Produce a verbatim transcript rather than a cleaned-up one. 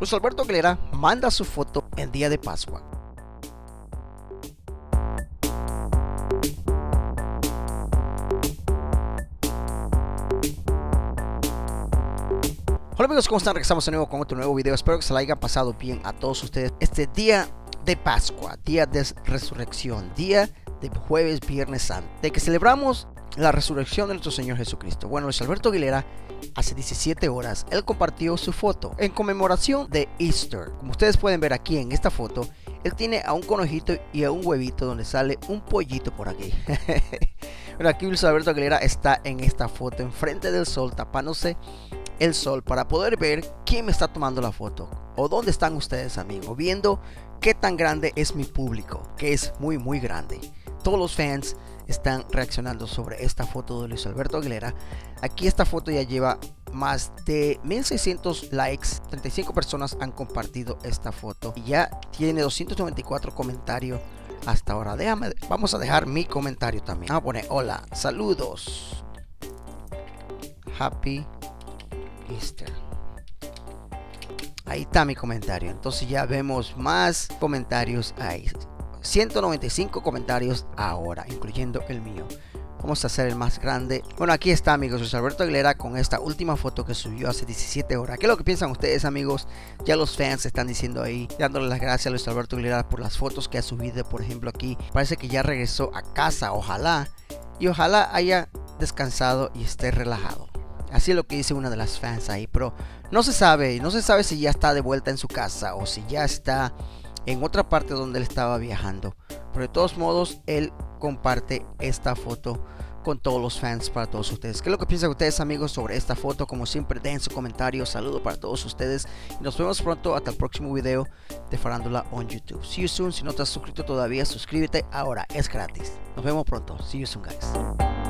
Luis Alberto Aguilera manda su foto en día de Pascua. Hola amigos, ¿cómo están? Regresamos de nuevo con otro nuevo video. Espero que se la hayan pasado bien a todos ustedes este día de Pascua, día de resurrección, día de jueves, viernes santo, de que celebramos la resurrección de nuestro Señor Jesucristo. Bueno, Luis Alberto Aguilera hace diecisiete horas, él compartió su foto en conmemoración de Easter. Como ustedes pueden ver aquí en esta foto, él tiene a un conejito y a un huevito donde sale un pollito por aquí. Pero aquí Luis Alberto Aguilera está en esta foto enfrente del sol, tapándose el sol para poder ver quién me está tomando la foto o dónde están ustedes, amigos, viendo qué tan grande es mi público, que es muy muy grande. Todos los fans están reaccionando sobre esta foto de Luis Alberto Aguilera. Aquí esta foto ya lleva más de mil seiscientos likes, treinta y cinco personas han compartido esta foto y ya tiene doscientos noventa y cuatro comentarios hasta ahora. Déjame, vamos a dejar mi comentario también. Vamos a poner hola, saludos, happy Easter. Ahí está mi comentario. Entonces ya vemos más comentarios ahí. ciento noventa y cinco comentarios ahora, incluyendo el mío. Vamos a hacer el más grande. Bueno, aquí está, amigos, Luis Alberto Aguilera con esta última foto que subió hace diecisiete horas. ¿Qué es lo que piensan ustedes, amigos? Ya los fans están diciendo ahí, dándole las gracias a Luis Alberto Aguilera por las fotos que ha subido. Por ejemplo, aquí parece que ya regresó a casa, ojalá. Y ojalá haya descansado y esté relajado. Así es lo que dice una de las fans ahí, pero no se sabe, no se sabe si ya está de vuelta en su casa o si ya está en otra parte donde él estaba viajando. Pero de todos modos, él comparte esta foto con todos los fans, para todos ustedes. ¿Qué es lo que piensan ustedes, amigos, sobre esta foto? Como siempre, den su comentario. Saludo para todos ustedes y nos vemos pronto hasta el próximo video de Farándula on YouTube. See you soon. Si no te has suscrito todavía, suscríbete ahora, es gratis. Nos vemos pronto. See you soon, guys.